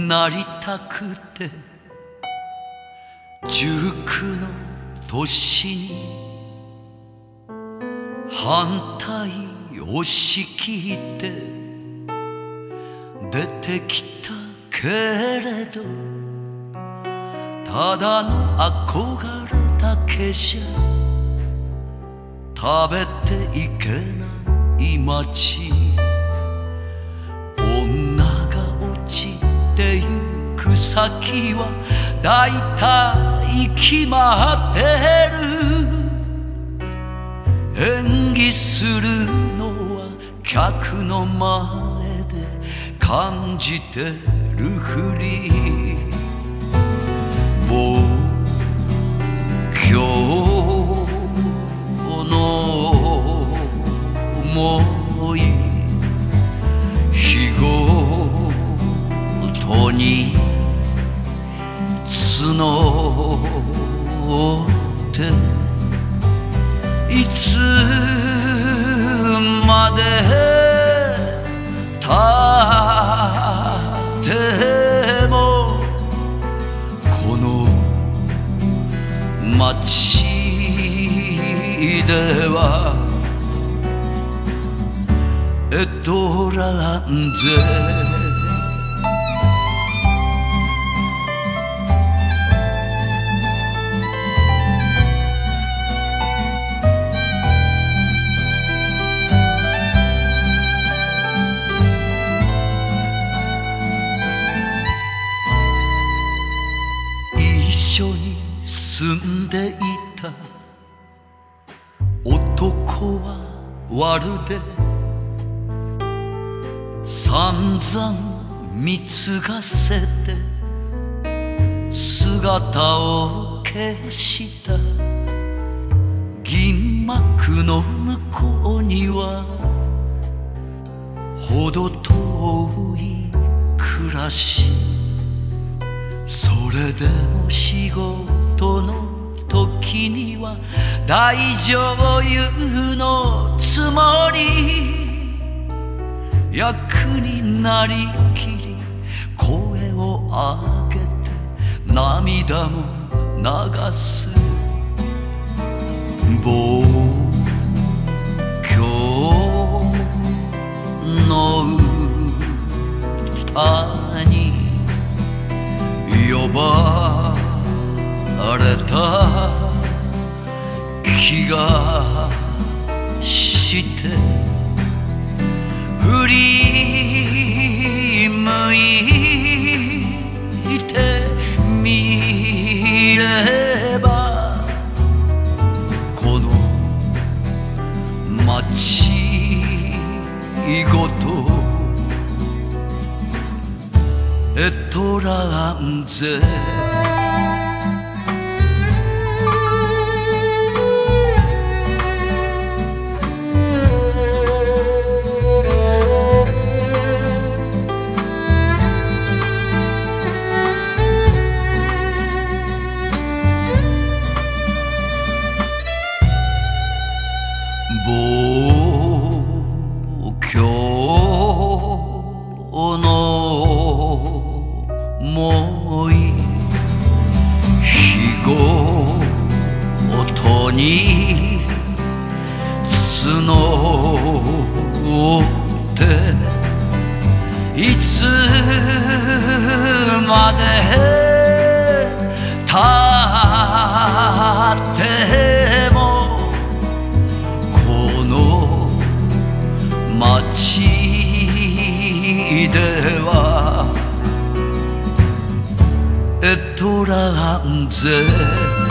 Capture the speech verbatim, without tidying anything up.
なりたくてじゅうくの年に反対押し切って出てきたけれど、ただの憧れだけじゃ食べていけない街、女が落ちてゆく先はだいたい決まってる。演技するのは客の前で感じてるふり。Boukyouの想い日ごとに募っていつまでたってもこの街ではエトランゼ一緒に住んでいた男は悪で散々貢がせて姿を消した。銀幕の向こうにはほど遠い暮らし、それでも仕事の時には大女優のつもり。役になりきり声を上げて涙も流す。Boukyouの歌に呼ばれた気がして振り向いてみればこの街ごとエトランゼBoukyouの想い日ごとに募っていつまでたってもこの街ではエトランゼ